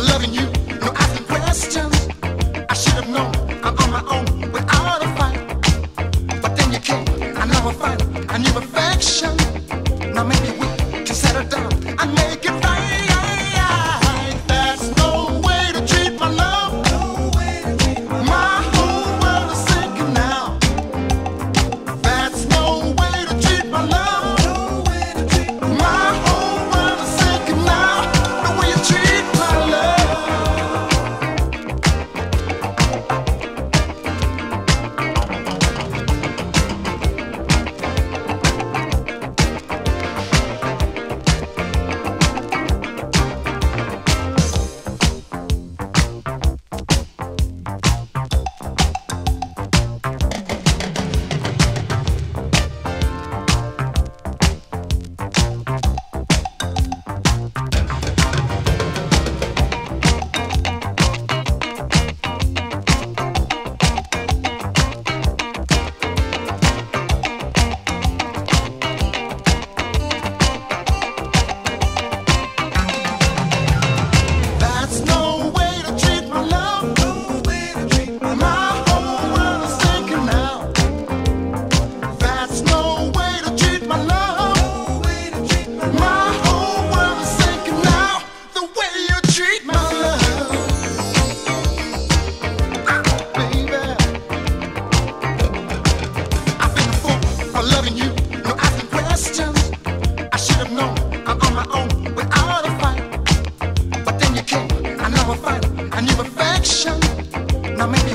loving you, no asking questions. I should have known I'm on my own without a fight. But then you came, I never find a new affection. Now maybe we can settle down and make it right. There's no way to treat my love. My whole world is sinking now. There's no way to treat my love. My whole world is sinking now. The way you treat my love. That's no way to treat my love. My whole world is sinking now. That's no way to treat my love. My whole world is sinking now. The way you treat my love, baby. I've been a fool for loving you, no asking questions. I should have known I'm on my own without a fight. But then you came, I never find a new affection. Now maybe